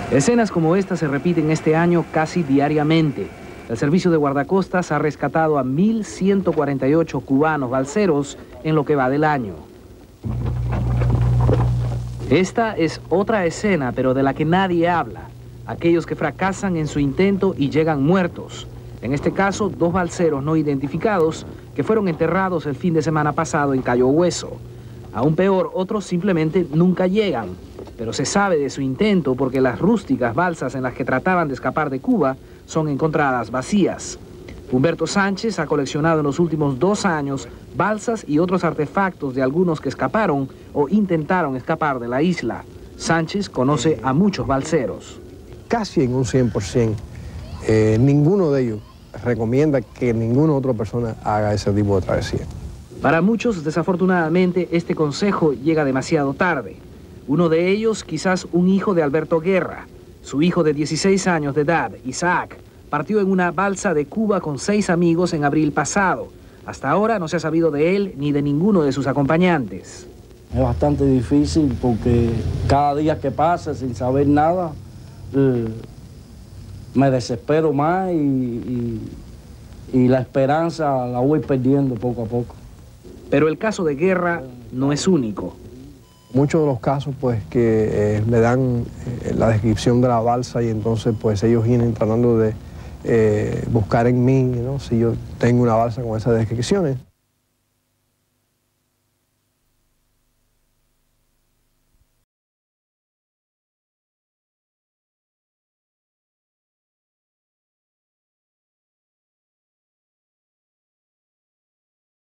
Escenas como esta se repiten este año casi diariamente. El servicio de guardacostas ha rescatado a 1.148 cubanos balseros en lo que va del año. Esta es otra escena, pero de la que nadie habla. Aquellos que fracasan en su intento y llegan muertos. En este caso, 2 balseros no identificados que fueron enterrados el fin de semana pasado en Cayo Hueso. Aún peor, otros simplemente nunca llegan. Pero se sabe de su intento porque las rústicas balsas en las que trataban de escapar de Cuba son encontradas vacías. Humberto Sánchez ha coleccionado en los últimos 2 años balsas y otros artefactos de algunos que escaparon o intentaron escapar de la isla. Sánchez conoce a muchos balseros. Casi en un 100%, ninguno de ellos recomienda que ninguna otra persona haga ese tipo de travesía. Para muchos, desafortunadamente, este consejo llega demasiado tarde. Uno de ellos, quizás un hijo de Alberto Guerra. Su hijo de 16 años de edad, Isaac, partió en una balsa de Cuba con 6 amigos en abril pasado. Hasta ahora no se ha sabido de él ni de ninguno de sus acompañantes. Es bastante difícil porque cada día que pasa sin saber nada, me desespero más y la esperanza la voy perdiendo poco a poco. Pero el caso de Guerra no es único. Muchos de los casos pues que le dan la descripción de la balsa y entonces pues ellos vienen tratando de buscar en mí, ¿no? Si yo tengo una balsa con esas descripciones.